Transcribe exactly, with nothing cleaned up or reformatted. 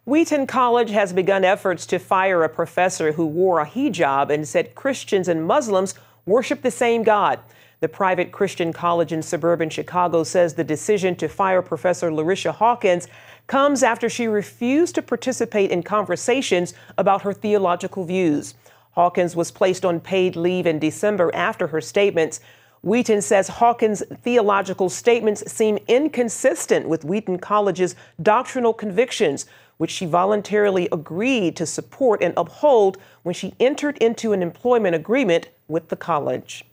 Wheaton College has begun efforts to fire a professor who wore a hijab and said Christians and Muslims worship the same God. The private Christian college in suburban Chicago says the decision to fire Professor Larisha Hawkins comes after she refused to participate in conversations about her theological views. Hawkins was placed on paid leave in December after her statements. Wheaton says Hawkins' theological statements seem inconsistent with Wheaton College's doctrinal convictions, which she voluntarily agreed to support and uphold when she entered into an employment agreement with the college.